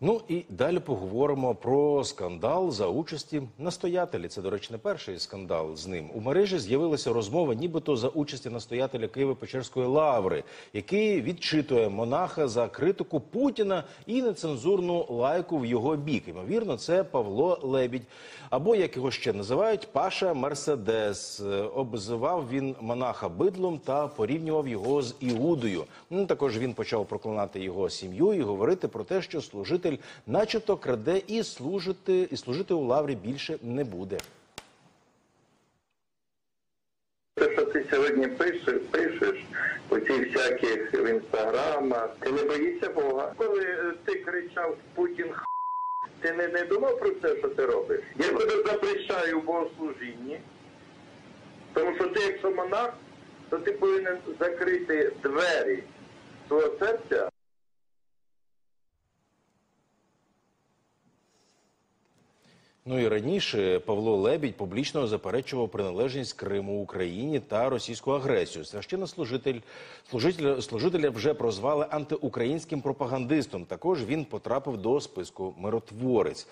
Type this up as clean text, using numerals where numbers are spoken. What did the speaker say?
Ну і далі поговоримо про скандал за участі настоятелі. Це, до речі, не перший скандал з ним. У мережі з'явилася розмова нібито за участі настоятеля Києво-Печерської лаври, який відчитує монаха за критику Путіна і нецензурну лайку в його бік. Ймовірно, це Павло Лебідь, або, як його ще називають, Паша Мерседес. Обзивав він монаха бидлом та порівнював його з Іудою. Також він почав проклинати його сім'ю і говорити про те, що служитель начебто краде і служити у лаврі більше не буде. Те, що ти сьогодні пишеш у цих всяких в інстаграмах, ти не боїшся Бога. Коли ти кричав «Путін х**», ти не думав про це, що ти робиш? Я тебе запрещаю в богослужінні, тому що ти, якщо монах, то ти повинен закрити двері свого серця. Ну і раніше Павло Лебідь публічно заперечував приналежність Криму Україні та російську агресію. Служителя вже прозвали антиукраїнським пропагандистом. Також він потрапив до списку миротворець.